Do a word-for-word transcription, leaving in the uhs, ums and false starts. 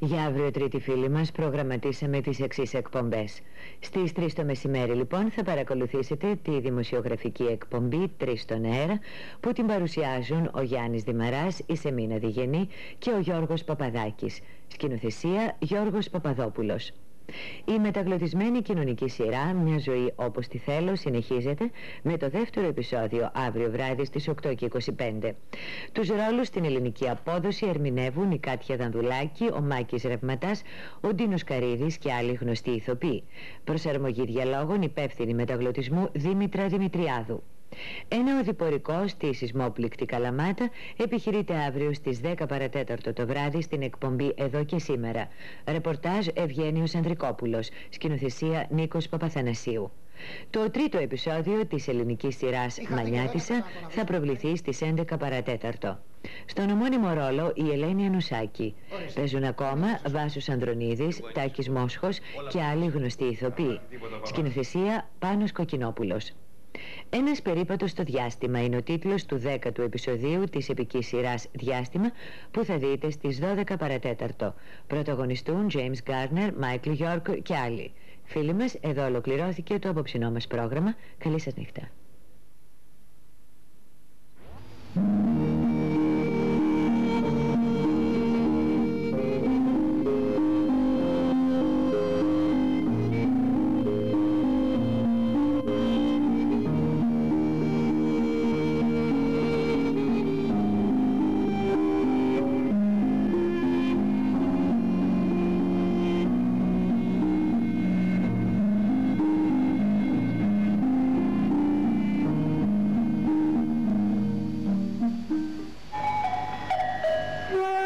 Για αύριο Τρίτη, φίλοι μας, προγραμματίσαμε τις εξής εκπομπές. Στις τρεις το μεσημέρι, λοιπόν, θα παρακολουθήσετε τη δημοσιογραφική εκπομπή τρεις στον αέρα, που την παρουσιάζουν ο Γιάννης Δημαράς, η Σεμίνα Διγενή και ο Γιώργος Παπαδάκης. Σκηνοθεσία Γιώργος Παπαδόπουλος. Η μεταγλωτισμένη κοινωνική σειρά «Μια ζωή όπως τη θέλω» συνεχίζεται με το δεύτερο επεισόδιο αύριο βράδυ στις οκτώ και είκοσι πέντε. Τους ρόλους στην ελληνική απόδοση ερμηνεύουν η Κάτια Δανδουλάκη, ο Μάκης Ρευματάς, ο Ντίνος Καρύδης και άλλοι γνωστοί ηθοποιοί. Προσαρμογή διαλόγων υπεύθυνη μεταγλωτισμού Δήμητρα Δημητριάδου. Ένα οδηπορικό στη σεισμόπληκτη Καλαμάτα επιχειρείται αύριο στις δέκα παρατέταρτο το βράδυ στην εκπομπή «Εδώ και σήμερα». Ρεπορτάζ Ευγένιος Ανδρικόπουλος. Σκηνοθεσία Νίκος Παπαθανασίου. Το τρίτο επεισόδιο της ελληνικής σειράς «Μανιάτισσα» θα προβληθεί στις έντεκα παρατέταρτο. Στον ομώνυμο ρόλο η Ελένη Ανουσάκη. Παίζουν ακόμα Βάσος Ανδρονίδης, Τάκης Μόσχος και άλλοι γνωστοί ηθοποιοί. Σκηνοθεσία Πάνος Κοκκινόπουλος. Ένας περίπατος στο διάστημα είναι ο τίτλος του δέκατου επεισοδίου της επικής σειράς «Διάστημα», που θα δείτε στις δώδεκα παρατέταρτο. Πρωταγωνιστούν James Garner, Michael York και άλλοι. Φίλοι μας, εδώ ολοκληρώθηκε το απόψινό μας πρόγραμμα. Καλή σας νύχτα. Yeah.